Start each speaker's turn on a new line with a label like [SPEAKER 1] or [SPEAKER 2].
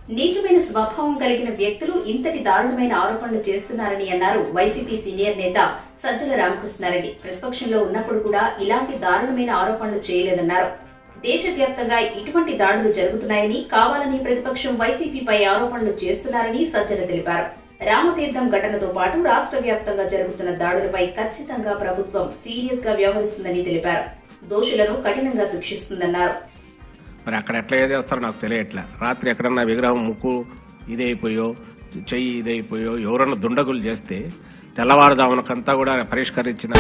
[SPEAKER 1] నీచమైన స్వభావం కలిగిన వ్యక్తులు ఇంతటి దారుణమైన ఆరోపణలు చేస్తున్నారని అన్నారు వైసీపీ సీనియర్ నేత సజ్జల రామకృష్ణారెడ్డి. ప్రతిపక్షంలో ఉన్నప్పుడు కూడా ఇలాంటి దారుణమైన ఆరోపణలు చేయలేదన్నారు. దేశవ్యాప్తంగా ఇటువంటి దాడులు జరుగుతున్నాయని, కావాలని ప్రతిపక్షం వైసీపీపై ఆరోపణలు చేస్తున్నారని సజ్జల తెలిపారు. రామతీర్థం ఘటనతో పాటు రాష్ట్ర వ్యాప్తంగా జరుగుతున్న దాడులపై ఖచ్చితంగా ప్రభుత్వం సీరియస్ గా వ్యవహరిస్తుందని తెలిపారు. దోషులను కఠినంగా శిక్షిస్తుందన్నారు.
[SPEAKER 2] మరి అక్కడ ఎట్లా చేస్తారో నాకు తెలియట్లే. రాత్రి ఎక్కడన్నా విగ్రహం ముక్కు ఇదైపోయో, చెయ్యి ఇదైపోయో ఎవరన్నా దుండగులు చేస్తే తెల్లవారుదామునకంతా కూడా పరిష్కరించిన